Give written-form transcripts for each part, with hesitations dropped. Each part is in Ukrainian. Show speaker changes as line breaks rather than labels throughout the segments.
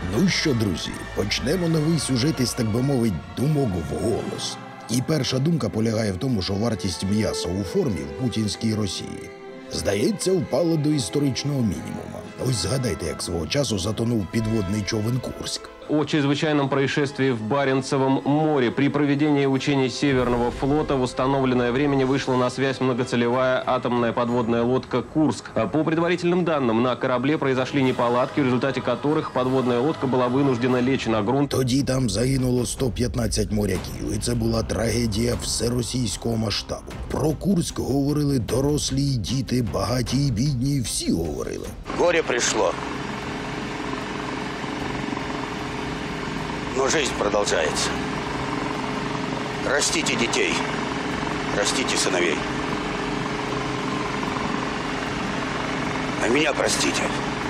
Ну що, друзі, почнемо новий сюжет із, так би мовити, думок вголос. І перша думка полягає в тому, що вартість м'яса у формі в путінській Росії, здається, впала до історичного мінімуму. Ось згадайте, як свого часу затонув підводний човен «Курськ».
О чрезвычайном происшествии в Баренцевом море. При проведении учений Северного флота в установленное время вышла на связь многоцелевая атомная подводная лодка «Курск». По предварительным данным, на корабле произошли неполадки, в результате которых подводная лодка была вынуждена лечь на грунт.
Тоді там загинуло 115 моряків, і це була трагедія всеросійського масштабу. Про Курськ говорили дорослі і діти, багаті і бідні, всі говорили.
Горе пришло. Но жизнь продолжается. Растите детей, растите сыновей. А меня простите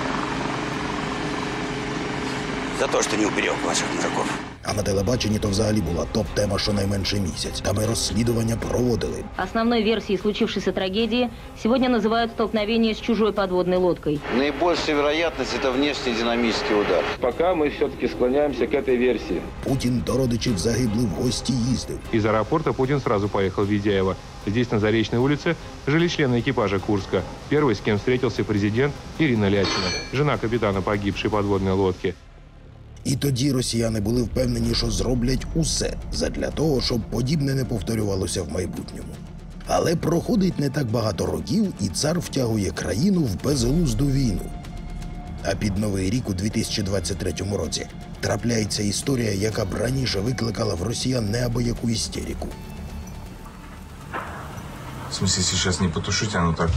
за то, что не уберег ваших мужиков.
А на телебаченні то взагалі була топ-тема щонайменше місяць. Там і розслідування проводили.
Основной версией случившейся трагедии сегодня называют столкновение с чужой подводной лодкой.
Наибольшая вероятность – это внешний динамический удар.
Пока мы все-таки склоняемся к этой версии.
Путін до родичів загиблих в гості їздив.
Из аэропорта Путин сразу поехал в Ведяево. Здесь, на Заречной улице, жили члены экипажа «Курска». Первый, с кем встретился президент, Ирина Лятина, жена капитана погибшей подводной лодки.
І тоді росіяни були впевнені, що зроблять усе задля того, щоб подібне не повторювалося в майбутньому. Але проходить не так багато років, і цар втягує країну в безглузду війну. А під Новий рік у 2023 році трапляється історія, яка б раніше викликала в росіян неабияку істерику.
В смысле, сейчас не потушить, оно так...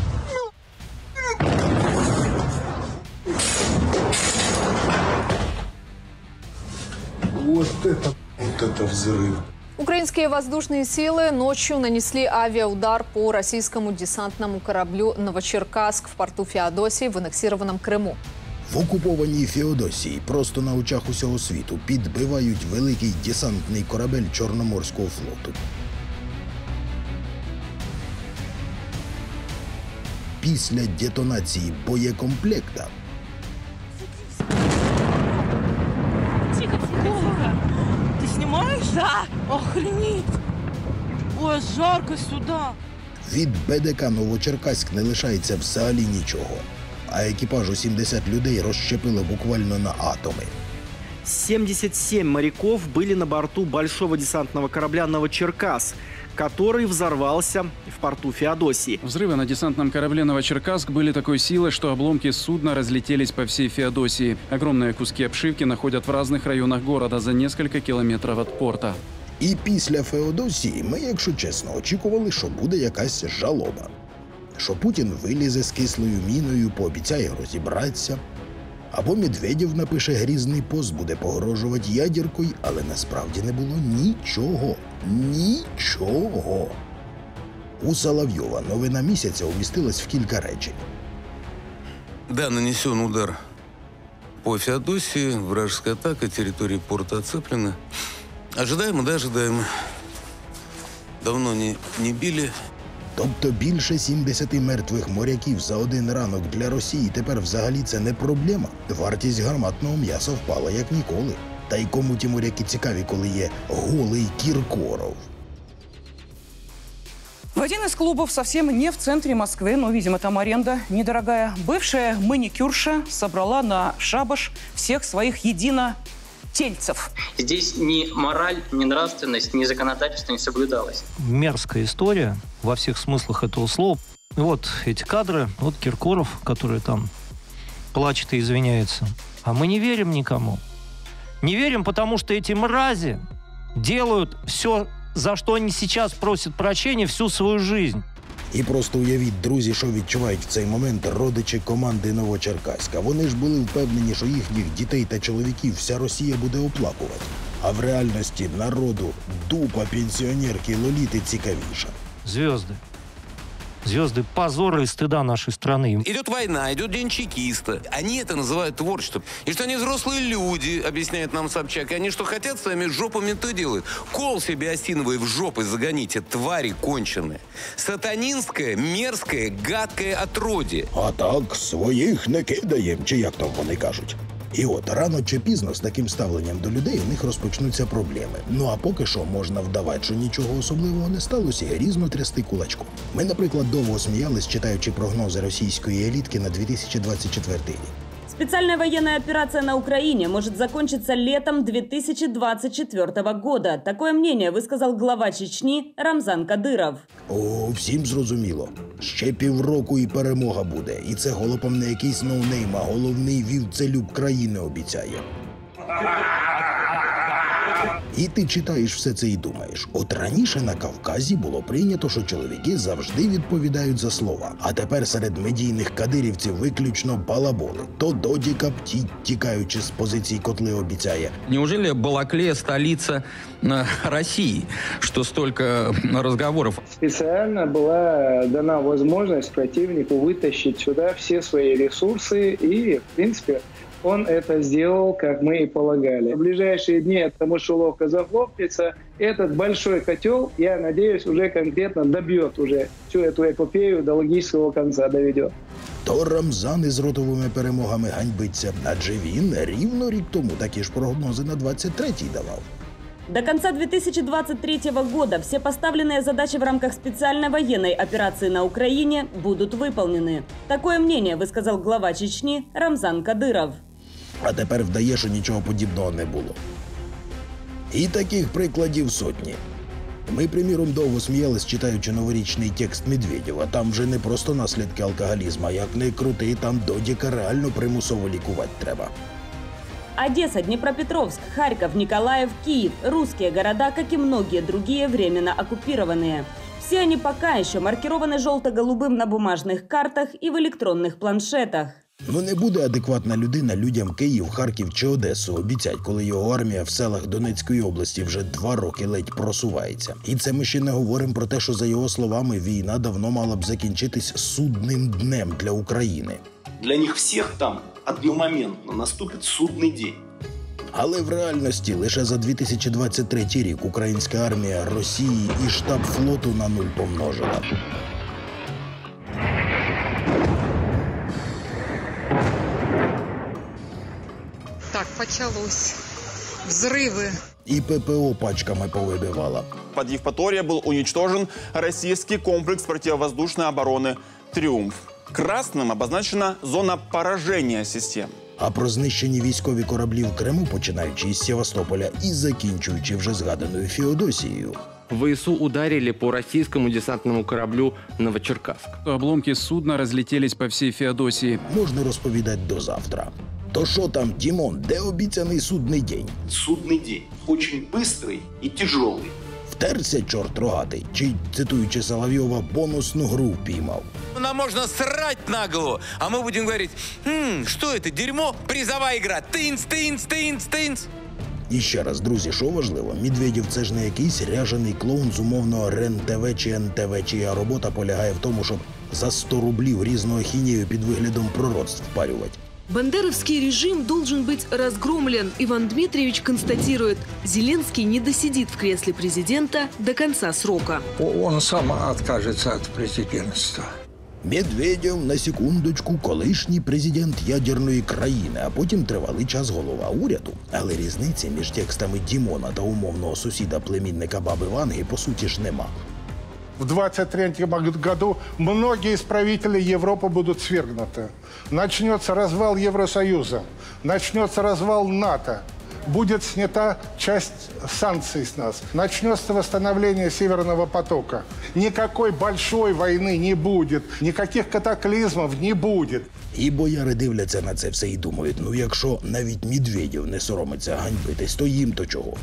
Вот это взрыв.
Украинские воздушные силы ночью нанесли авиаудар по российскому десантному кораблю «Новочеркасск» в порту Феодосии в аннексированном Крыму.
В окупованій Феодосії просто на очах усього світу підбивають великий десантний корабель Чорноморського флоту. Після детонації боєкомплекта
Ты снимаешь? Да. Охренеть. Ой, жарко сюда.
від БДК «Новочеркаськ» не лишається взагалі нічого. А екіпажу 70 людей розщепило буквально на атоми.
77 моряков были на борту большого десантного корабля «Новочеркасск», который взорвался в порту Феодосии.
Взрывы на десантном корабле «Новочеркасск» были такой силы, что обломки судна разлетелись по всей Феодосии. Огромные куски обшивки находят в разных районах города за несколько километров от порта.
І після Феодосії ми, якщо чесно, очікували, що буде якась жалоба. Що Путін вилізе з кислою міною, пообіцяє розібратися. Або Медведєв напише грізний пост, буде погрожувати ядеркою, але насправді не було нічого. Нічого. У Соловйова новина місяця умістилась в кілька речень.
Да, нанесен удар по Феодосии, вражеская атака, территория порта оцеплена. Ожидаемо, да, ожидаемо. Давно не били.
Тобто більше 70 мертвих моряків за один ранок для Росії тепер взагалі це не проблема. Вартість гарматного м'яса впала як ніколи. Та й кому ті моряки цікаві, коли є голий Кіркоров?
В один из клубов совсем не в центре Москвы, но, видимо, там аренда недорогая. Бывшая маникюрша собрала на шабаш всех своих единотельцев.
Здесь ни мораль, ни нравственность, ни законодательство не соблюдалось.
Мерзкая история во всех смыслах этого слова. Вот эти кадры, вот Киркоров, который там плачет и извиняется. А мы не верим никому. Не верим, потому что эти мрази делают все, за что они сейчас просят прощения всю свою жизнь.
І просто уявіть, друзі, що відчувають в цей момент родичі команди Новочеркаська. Вони ж були впевнені, що їхніх дітей та чоловіків вся Росія буде оплакувати. А в реальності народу дупа пенсіонерки Лоліти цікавіша.
Звезды. Звезды позора и стыда нашей страны.
Идет война, идет день чекиста. Они это называют творчеством. И что они взрослые люди, объясняет нам Собчак. И они что хотят, своими жопами то делают. Кол себе осиновый в жопы загоните, твари конченые. Сатанинское, мерзкое, гадкое отродье.
А так, своїх не кидаєм, чи як там вони кажуть. І от рано чи пізно з таким ставленням до людей у них розпочнуться проблеми. Ну а поки що можна вдавати, що нічого особливого не сталося, і грізно трясти кулачком. Ми, наприклад, довго сміялись, читаючи прогнози російської елітки на 2024 рік.
Специальная военная операция на Украине может закончиться летом 2024 года. Такое мнение высказал глава Чечни Рамзан Кадыров.
О, всім зрозуміло. Ще півроку і перемога буде. І це голопом не якийсь ноунейм, а головний вівцелюб країни обіцяє. І ти читаєш все це і думаєш. От раніше на Кавказі було прийнято, що чоловіки завжди відповідають за слова. А тепер серед медійних кадирівців виключно балаболи. То Додіка птіть, тікаючи з позицій котли, обіцяє.
Неужели Балаклея столица России, что столько разговоров?
Специально была дана возможность противнику вытащить сюда все свои ресурсы и, в принципе, он это сделал, как мы и полагали. В ближайшие дни эта мышеловка захлопнется. Этот большой котел, я надеюсь, уже конкретно добьет уже всю эту эпопею до логического конца доведет.
То Рамзан із ротовими перемогами ганьбиться, адже він рівно рік тому такі ж прогнози на 23-й давав.
До конца 2023 года все поставленные задачи в рамках специальной военной операции на Украине будут выполнены. Такое мнение высказал глава Чечни Рамзан Кадыров.
А тепер вдає, що нічого подібного не було. І таких прикладів сотні. Ми, приміром, довго сміялись, читаючи новорічний текст Медведєва. Там вже не просто наслідки алкоголізму, як не крути, там Додіка реально примусово лікувати треба.
Одесса, Днепропетровск, Харьков, Николаев, Киев – русские города, как и многие другие, временно оккупированные. Все они пока еще маркированы желто-голубым на бумажных картах и в электронных планшетах.
Ну не буде адекватна людина людям Київ, Харків чи Одесу обіцять, коли його армія в селах Донецької області вже 2 роки ледь просувається. І це ми ще не говоримо про те, що, за його словами, війна давно мала б закінчитись судним днем для України.
Для них всіх там одномоментно наступить судний день.
Але в реальності лише за 2023 рік українська армія Росії і штаб флоту на 0 помножила.
Так, почалось. Взрывы.
И ППО пачками повыбивала.
Под Евпаторией был уничтожен российский комплекс противовоздушной обороны «Триумф». Красным обозначена зона поражения систем.
А про знищені військові кораблі в Криму, починаючи із Севастополя і закінчуючи вже згаданою Феодосією.
ВСУ ударили по российскому десантному кораблю «Новочеркасск».
Обломки судна разлетелись по всей Феодосии.
Можна розповідати до завтра. То що там, Тімон, де обіцяний судний день?
Судный день. Очень быстрый и тяжелый.
Втерся чорт рогатий, чи, цитуючи Соловйова, бонусну гру впіймав.
Нам можно срать на голову, а мы будем говорить, что это, дерьмо? Призовая игра. Тынц, тынц, тынц, тынц.
І ще раз, друзі, що важливо, Медведєв – це ж не якийсь ряжений клоун з умовного РЕН-ТВ чи НТВ, чия робота полягає в тому, щоб за 100 рублів різну ахінею під виглядом пророцтв впарювати.
Бандеровский режим должен быть разгромлен. Иван Дмитриевич констатирует, Зеленский не досидит в кресле президента до конца срока.
Он сам откажется от президентства.
Медведєв, на секундочку, колишній президент ядерної країни, а потім тривалий час голова уряду. Але різниці між текстами Дімона та умовного сусіда-племінника баби Ванги, по суті ж, нема.
В 2023 году многие из правителей Европы будут свергнуты. Начнется развал Евросоюза, начнется развал НАТО, будет снята часть санкций с нас, начнется восстановление Северного потока. Никакой большой войны не будет, никаких катаклизмов не будет.
І бояри дивляться на це все і думають, ну якщо навіть Медведєв не соромиться ганьбитись, то їм-то чого?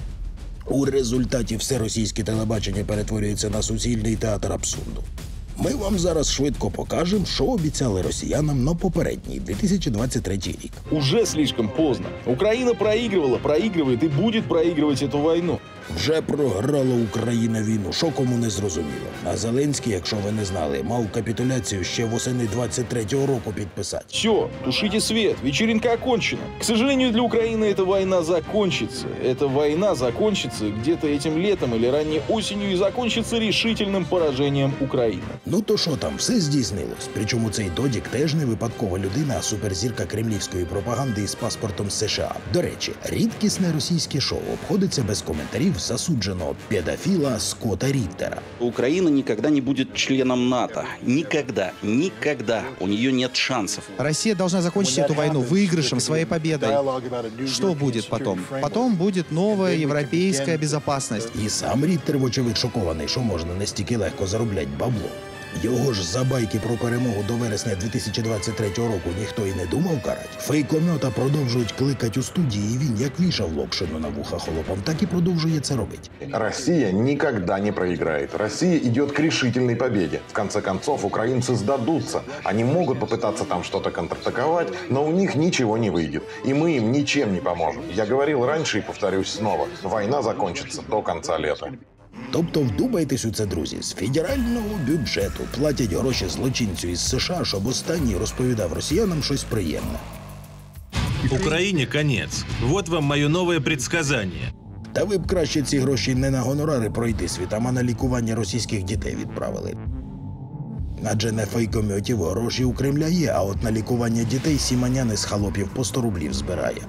У результаті все російське телебачення перетворюється на суцільний театр абсурду. Ми вам зараз швидко покажемо, що обіцяли росіянам на попередній 2023 рік.
Уже слишком поздно. Украина проигрывала, проигрывает и будет проигрывать эту войну.
Вже програла Україна війну, що кому не зрозуміло. А Зеленський, якщо ви не знали, мав капітуляцію ще восени 23-го року підписати.
Все, тушите свет, вечеринка окончена. К сожалению, для Украины эта война закончится. Эта война закончится где-то этим летом или ранней осенью и закончится решительным поражением Украины.
Ну то що там, все здійснилось. Причому цей Додік теж не випадкова людина, а суперзірка кремлівської пропаганди із паспортом США. До речі, рідкісне російське шоу обходиться без коментарів засудженого педофила Скотта Риттера.
Украина никогда не будет членом НАТО. Никогда. Никогда. У нее нет шансов.
Россия должна закончить эту войну выигрышем, своей победой. Что будет потом? Потом будет новая европейская безопасность.
І сам Ріттер, вочевидь, шокований, що можна настільки легко заробляти бабло. Його ж за байки про перемогу до вересня 2023 року ніхто і не думав карати. Фейкомета продовжують кликати у студії, і він як вішав локшину на вуха холопам, так і продовжує це робити.
Россия никогда не проиграет. Россия идет к решительной победе. В конце концов, украинцы сдадутся. Они могут попытаться там что-то контратаковать, но у них ничего не выйдет. И мы им ничем не поможем. Я говорил раньше и повторюсь снова. Война закончится до конца лета.
Тобто вдумайтесь у це, друзі, з федерального бюджету платять гроші злочинцю із США, щоб останній розповідав росіянам щось приємне.
Украине конец. Вот вам мое новое предсказание.
Та ви б краще ці гроші не на гонорари пройти світам, а на лікування російських дітей відправили. Адже на фейкомьотів гроші у Кремля є, а от на лікування дітей Сіманян із холопів по 100 рублів збирає.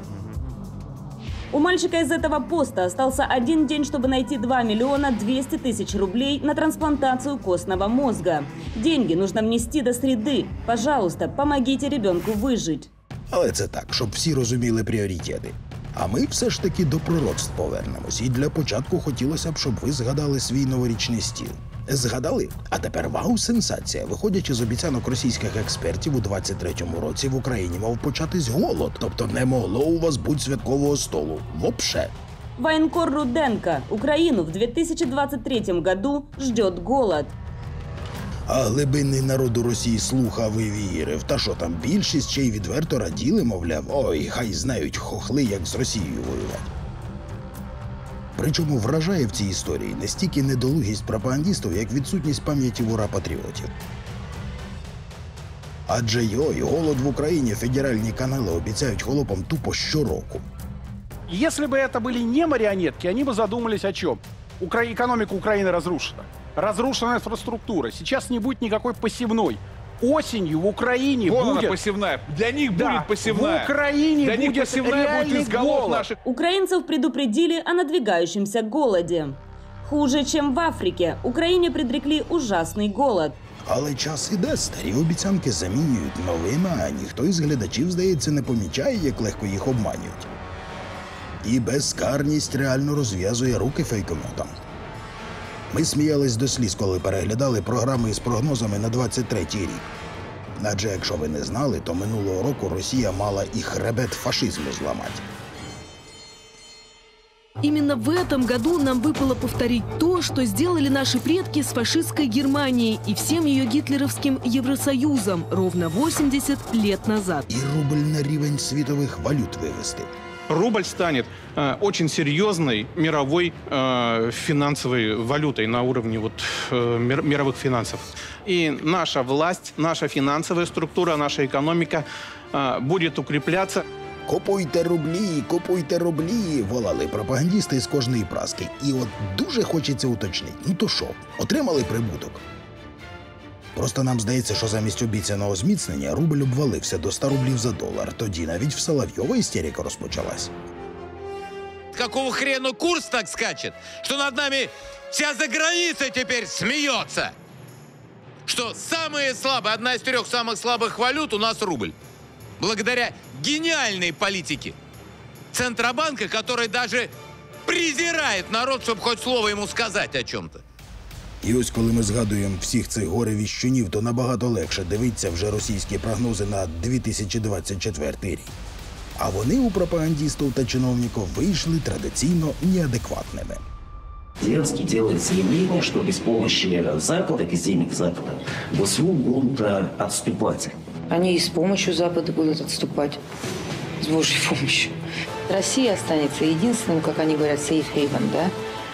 У мальчика из этого поста остался один день, чтобы найти 2 миллиона 200 тысяч рублей на трансплантацию костного мозга. Деньги нужно внести до среды. Пожалуйста, помогите ребенку выжить.
Але це так, щоб всі розуміли пріоритети. А ми все ж таки до пророцтв повернемось. І для початку хотілося б, щоб ви згадали свій новорічний стіл. Згадали? А тепер вау-сенсація. Виходячи з обіцянок російських експертів, у 23-му році в Україні мав початись голод. Тобто не могло у вас бути святкового столу. Вопше.
Военкор Руденко. Украину в 2023 году ждет голод.
А глибинний народ у Росії слухав і вірив. Та що там, більшість ще й відверто раділи, мовляв, ой, хай знають хохли, як з Росією воювати. Причому вражає в цій історії не стільки недолугість пропагандистів, як відсутність пам'яті в ура-патріотів. Адже голод в Україні федеральні канали обіцяють холопам тупо щороку.
Если бы это были не марионетки, они бы задумались о чем? Экономика Украины разрушена. Разрушена инфраструктура. Сейчас не будет никакой посевной. Осенью в Украине
вон
будет...
она посевная. Для них будет посевная.
В Украине
Для
будет
них посевная будет из голов
голод.
наших.
Украинцев предупредили о надвигающемся голоде. Хуже, чем в Африке. Украине предрекли ужасный голод.
Але час іде, старі обіцянки замінюють новими, а ніхто із глядачів, здається, не помічає, як легко їх обманюють. І безкарність реально розв'язує руки фейкометам. Ми сміялись до сліз, коли переглядали програми із прогнозами на 23-й рік. Адже, якщо ви не знали, то минулого року Росія мала і хребет фашизму зламати.
Именно в этом году нам выпало повторить то, что сделали наши предки с фашистской Германией и всем ее гитлеровским Евросоюзом ровно 80 лет назад.
І рубль на рівень світових валют вивести.
Рубль станет очень серьезной мировой финансовой валютой на уровне мировых финансов. И наша власть, наша финансовая структура, наша экономика будет укрепляться.
Купуйте рублі, волали пропагандисти з кожної праски. І от дуже хочеться уточнити. Ну то що, отримали прибуток? Просто нам здається, що замість обіцяного зміцнення рубль обвалився до 100 рублів за долар. Тоді навіть в Соловйова істерика розпочалась.
Какого хрена курс так скачет, что над нами вся заграница теперь смеется? Что самые слабые, одна из 3 самых слабых валют у нас рубль. Благодаря гениальной политике Центробанка, который даже презирает народ, чтобы хоть слово ему сказать о чем-то.
І ось коли ми згадуємо всіх цих горе-віщунів, то набагато легше дивитися вже російські прогнози на 2024 рік. А вони у пропагандистів та чиновників вийшли традиційно неадекватними.
Зеленский делает заявление, что без помощи Запада, без денег Запада, ВСУ будут отступать.
Они и с помощью Запада будут отступать, с Божьей помощью. Россия останется единственным, как они говорят, safe haven, да?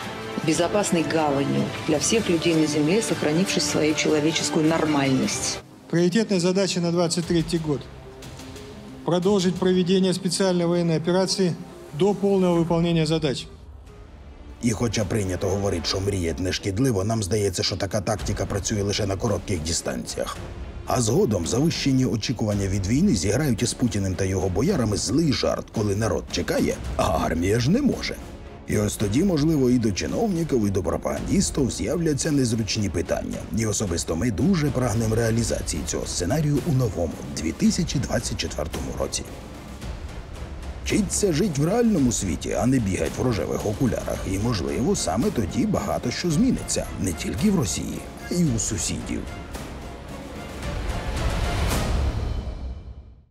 безопасной гаванью для всех людей на Земле, сохранившей свою человеческую нормальность.
Приоритетная задача на 2023 год – продолжить проведение специальной военной операции до повного виконання задач.
І хоча прийнято говорити, що мріяти не шкідливо, нам здається, що така тактика працює лише на коротких дистанціях. А згодом завищені очікування від війни зіграють із Путіним та його боярами злий жарт, коли народ чекає, а армія ж не може. І ось тоді, можливо, і до чиновників, і до пропагандистів з'являться незручні питання. І особисто ми дуже прагнемо реалізації цього сценарію у новому 2024 році. Вчиться жити в реальному світі, а не бігати в рожевих окулярах. І, можливо, саме тоді багато що зміниться. Не тільки в Росії, і у сусідів.